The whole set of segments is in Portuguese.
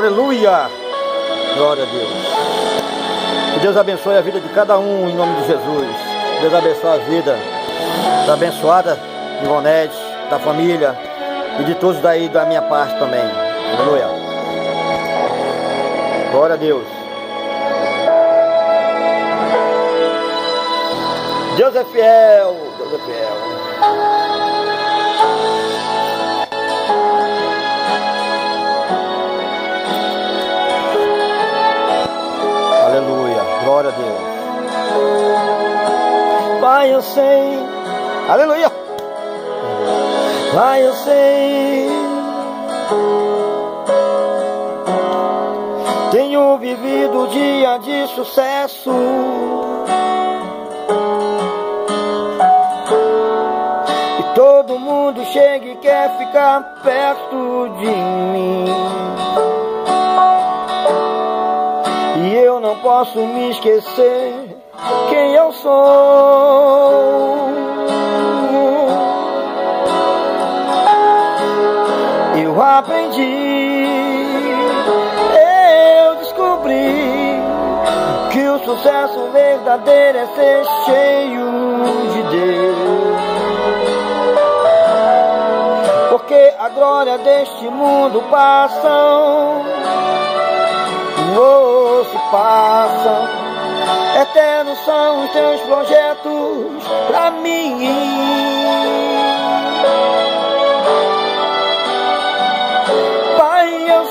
Aleluia! Glória a Deus. Que Deus abençoe a vida de cada um em nome de Jesus. Deus abençoe a vida da abençoada Ivonete, da família e de todos daí da minha parte também. Aleluia. Glória a Deus. Deus é fiel. Deus é fiel. Aleluia, glória a Deus. Pai, eu sei, aleluia. Pai, eu sei, tenho vivido dia de sucesso. E todo mundo chega e quer ficar perto de mim. E eu não posso me esquecer quem eu sou. Eu aprendi, eu descobri que o sucesso verdadeiro é ser cheio de Deus. Porque a glória deste mundo passam, se passam, eternos são os teus projetos pra mim. Pai, eu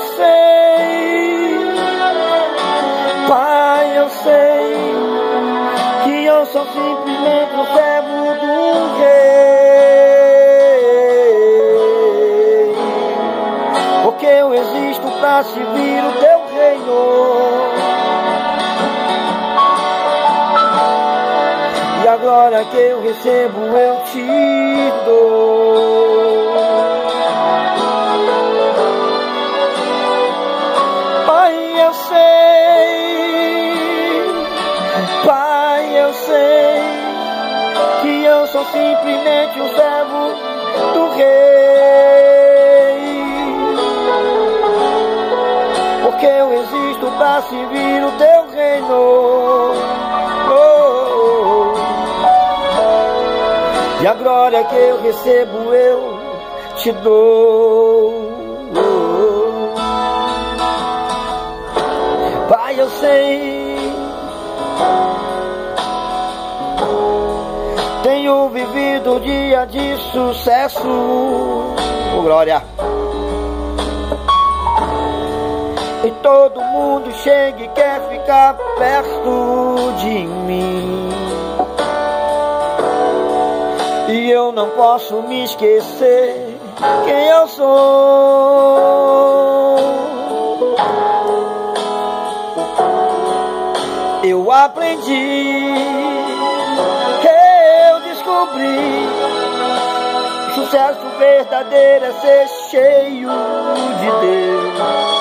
sei que eu sou simplesmente um servo do Rei, porque eu existo pra servir o teu reino. E a glória que eu recebo eu te dou. Pai, eu sei que eu sou simplesmente um servo do Rei, porque eu existo para servir o teu reino. E a glória que eu recebo eu te dou. Pai, eu sei, tenho vivido dia de sucesso. Oh, glória! E todo mundo chega e quer ficar perto de mim. E eu não posso me esquecer quem eu sou. Eu aprendi, eu descobri, sucesso verdadeiro é ser cheio de Deus.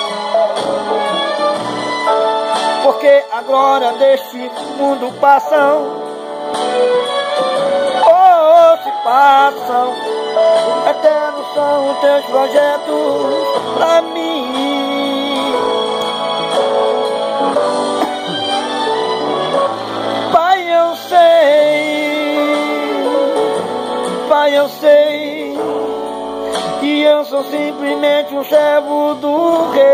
Porque a glória deste mundo passam, se passam, eternos são os teus projetos pra mim. Pai, eu sei que eu sou simplesmente um servo do Rei,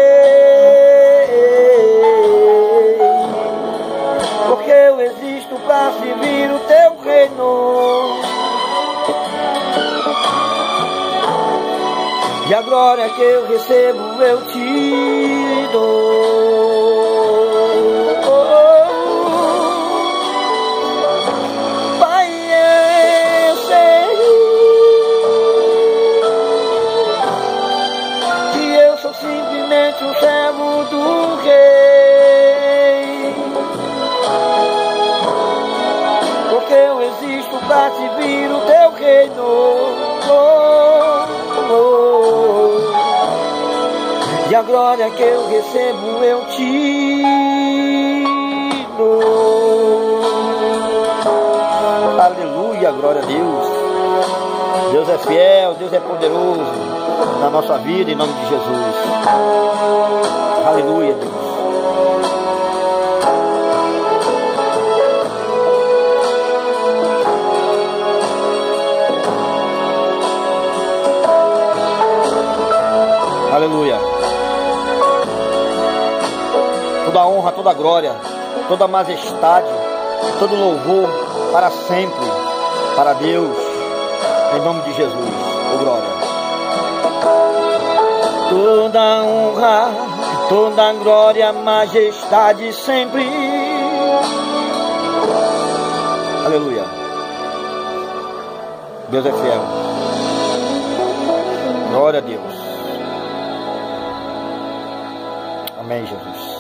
porque eu existo para servir o teu reino. E a glória que eu recebo eu te dou. Pai, eu sei que eu sou simplesmente um servo do Rei, porque eu existo para servir o teu reino. E a glória que eu recebo eu te dou. Aleluia, glória a Deus. Deus é fiel, Deus é poderoso. na nossa vida, em nome de Jesus. Aleluia, Deus. Aleluia. Toda honra, toda glória, toda majestade, todo louvor para sempre, para Deus, em nome de Jesus. Oh, glória. Toda honra, toda glória, majestade sempre. Aleluia. Deus é fiel. Glória a Deus. Amém, Jesus.